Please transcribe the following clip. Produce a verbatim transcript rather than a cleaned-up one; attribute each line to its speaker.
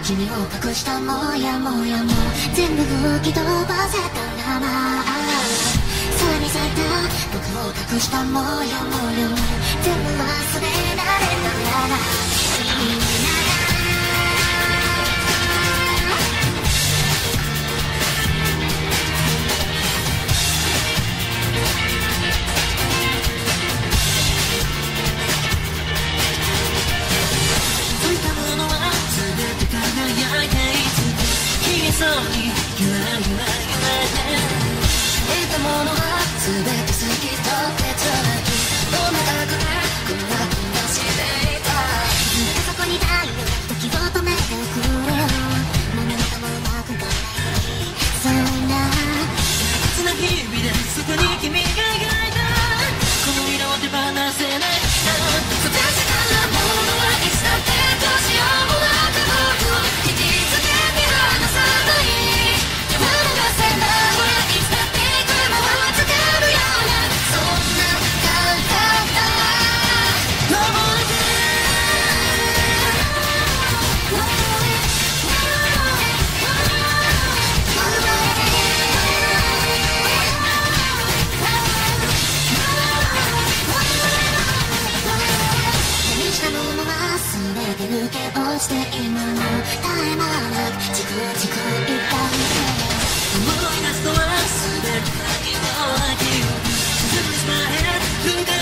Speaker 1: 君を隠したもやもやも全部吹き飛ばせたらな。空に咲いた僕を隠したもやもやも全部忘れられたらな。君ならそうにゆらゆらゆらね得たものは全て透き通ってちょうだいどんなくてこんな気がしていたずっとそこにいたいよ時を止めてくれよ何もかもうまくいかないそんな大切な日々でそこに君が描いたこの色を手放せないな。育てたものはいつだってどうしようもなく僕を引きつけて離さない手放せないこれいつだって車はつかるようなそんな感覚だ覚えて手にしたものは全て抜け落ちて今も絶え間なくチクチク痛み思い出すとは全て先の秋を沈むしまへん